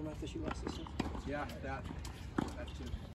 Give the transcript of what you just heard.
after she lost this stuff? Yeah, that too.